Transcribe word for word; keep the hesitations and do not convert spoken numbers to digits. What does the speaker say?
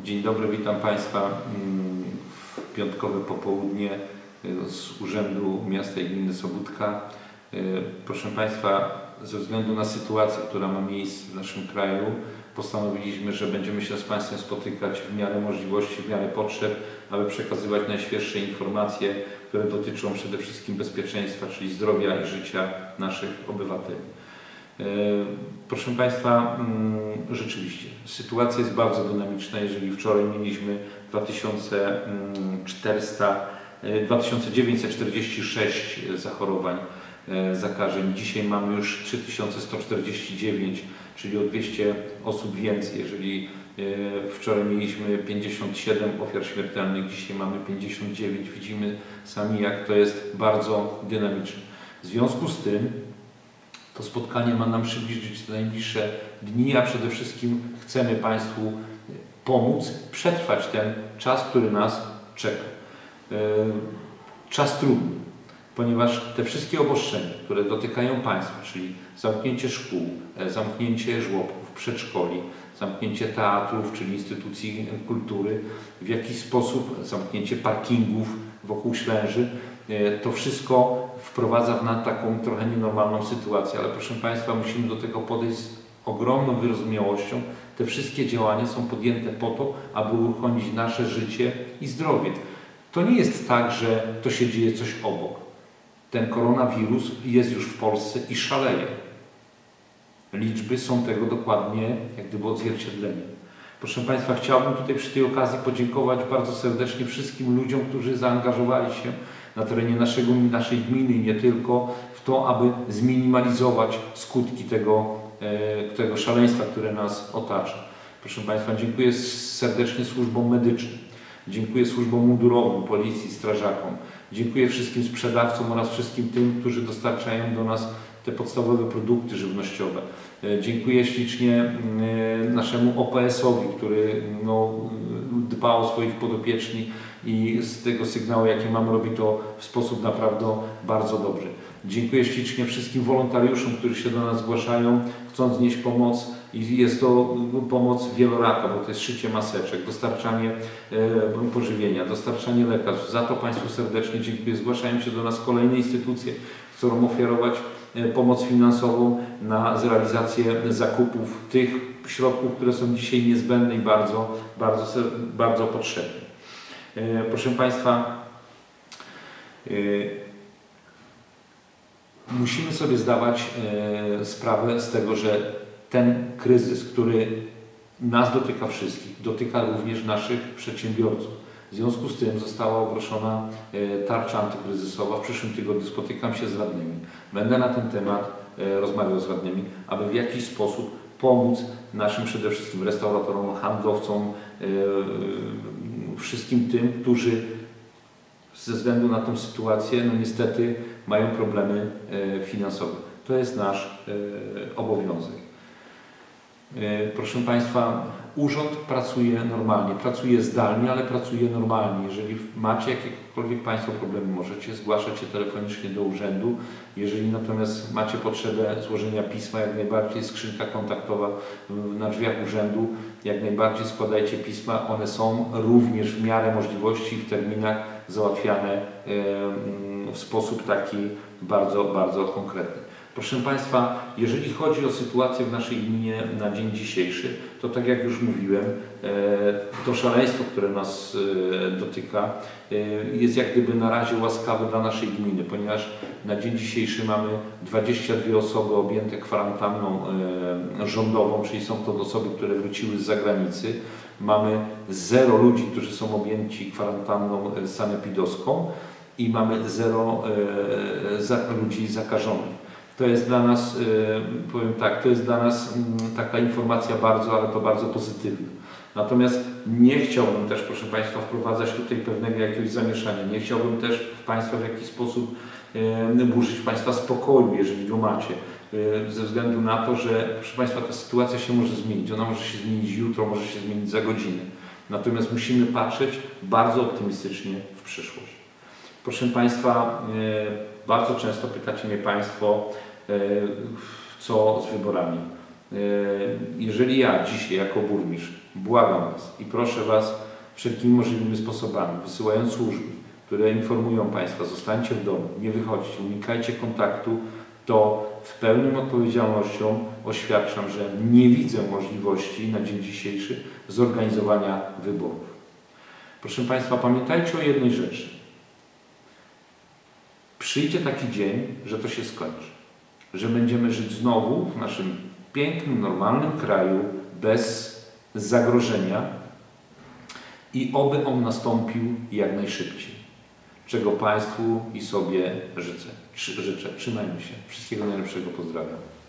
Dzień dobry, witam Państwa w piątkowe popołudnie z Urzędu Miasta i Gminy Sobótka. Proszę Państwa, ze względu na sytuację, która ma miejsce w naszym kraju, postanowiliśmy, że będziemy się z Państwem spotykać w miarę możliwości, w miarę potrzeb, aby przekazywać najświeższe informacje, które dotyczą przede wszystkim bezpieczeństwa, czyli zdrowia i życia naszych obywateli. Proszę Państwa, rzeczywiście sytuacja jest bardzo dynamiczna. Jeżeli wczoraj mieliśmy dwa tysiące dziewięćset czterdzieści sześć zachorowań, zakażeń, dzisiaj mamy już trzy tysiące sto czterdzieści dziewięć, czyli o dwieście osób więcej. Jeżeli wczoraj mieliśmy pięćdziesiąt siedem ofiar śmiertelnych, dzisiaj mamy pięćdziesiąt dziewięć. Widzimy sami, jak to jest bardzo dynamiczne. W związku z tym to spotkanie ma nam przybliżyć te najbliższe dni, a przede wszystkim chcemy Państwu pomóc przetrwać ten czas, który nas czeka. Czas trudny, ponieważ te wszystkie obostrzenia, które dotykają Państwa, czyli zamknięcie szkół, zamknięcie żłobków, przedszkoli, zamknięcie teatrów, czyli instytucji kultury, w jakiś sposób zamknięcie parkingów wokół Ślęży, to wszystko wprowadza w nas taką trochę nienormalną sytuację, ale proszę Państwa, musimy do tego podejść z ogromną wyrozumiałością. Te wszystkie działania są podjęte po to, aby uruchomić nasze życie i zdrowie. To nie jest tak, że to się dzieje coś obok. Ten koronawirus jest już w Polsce i szaleje. Liczby są tego dokładnie jak gdyby odzwierciedleniem. Proszę Państwa, chciałbym tutaj przy tej okazji podziękować bardzo serdecznie wszystkim ludziom, którzy zaangażowali się na terenie naszego, naszej gminy i nie tylko w to, aby zminimalizować skutki tego, e, tego szaleństwa, które nas otacza. Proszę Państwa, dziękuję serdecznie służbom medycznym, dziękuję służbom mundurowym, policji, strażakom, dziękuję wszystkim sprzedawcom oraz wszystkim tym, którzy dostarczają do nas te podstawowe produkty żywnościowe. Dziękuję ślicznie naszemu O P S-owi, który no, dba o swoich podopiecznych i z tego sygnału, jaki mam, robi to w sposób naprawdę bardzo dobry. Dziękuję ślicznie wszystkim wolontariuszom, którzy się do nas zgłaszają, chcąc nieść pomoc. I jest to pomoc wieloraka, bo to jest szycie maseczek, dostarczanie e, pożywienia, dostarczanie lekarstw. Za to Państwu serdecznie dziękuję. Zgłaszają się do nas kolejne instytucje, chcą ofiarować e, pomoc finansową na zrealizację zakupów tych środków, które są dzisiaj niezbędne i bardzo, bardzo, bardzo potrzebne. E, proszę Państwa, e, musimy sobie zdawać e, sprawę z tego, że ten kryzys, który nas dotyka wszystkich, dotyka również naszych przedsiębiorców. W związku z tym została ogłoszona tarcza antykryzysowa. W przyszłym tygodniu spotykam się z radnymi. Będę na ten temat rozmawiał z radnymi, aby w jakiś sposób pomóc naszym przede wszystkim restauratorom, handlowcom, wszystkim tym, którzy ze względu na tę sytuację, no niestety mają problemy finansowe. To jest nasz obowiązek. Proszę Państwa, urząd pracuje normalnie, pracuje zdalnie, ale pracuje normalnie. Jeżeli macie jakiekolwiek Państwo problemy, możecie zgłaszać się telefonicznie do urzędu. Jeżeli natomiast macie potrzebę złożenia pisma, jak najbardziej skrzynka kontaktowa na drzwiach urzędu, jak najbardziej składajcie pisma. One są również w miarę możliwości w terminach załatwiane w sposób taki bardzo, bardzo konkretny. Proszę Państwa, jeżeli chodzi o sytuację w naszej gminie na dzień dzisiejszy, to tak jak już mówiłem, to szaleństwo, które nas dotyka, jest jak gdyby na razie łaskawe dla naszej gminy, ponieważ na dzień dzisiejszy mamy dwadzieścia dwie osoby objęte kwarantanną rządową, czyli są to osoby, które wróciły z zagranicy. Mamy zero ludzi, którzy są objęci kwarantanną sanepidowską i mamy zero ludzi zakażonych. To jest dla nas, powiem tak, to jest dla nas taka informacja bardzo, ale to bardzo pozytywna. Natomiast nie chciałbym też, proszę Państwa, wprowadzać tutaj pewnego jakiegoś zamieszania. Nie chciałbym też Państwa w jakiś sposób burzyć Państwa spokoju, jeżeli go macie. Ze względu na to, że, proszę Państwa, ta sytuacja się może zmienić. Ona może się zmienić jutro, może się zmienić za godzinę. Natomiast musimy patrzeć bardzo optymistycznie w przyszłość. Proszę Państwa, bardzo często pytacie mnie Państwo, co z wyborami. Jeżeli ja dzisiaj jako burmistrz błagam Was i proszę Was wszelkimi możliwymi sposobami, wysyłając służby, które informują Państwa, zostańcie w domu, nie wychodźcie, unikajcie kontaktu, to w pełnym odpowiedzialnością oświadczam, że nie widzę możliwości na dzień dzisiejszy zorganizowania wyborów. Proszę Państwa, pamiętajcie o jednej rzeczy. Przyjdzie taki dzień, że to się skończy. Że będziemy żyć znowu w naszym pięknym, normalnym kraju, bez zagrożenia i oby on nastąpił jak najszybciej. Czego Państwu i sobie życzę. Życzę. Trzymajmy się. Wszystkiego najlepszego. Pozdrawiam.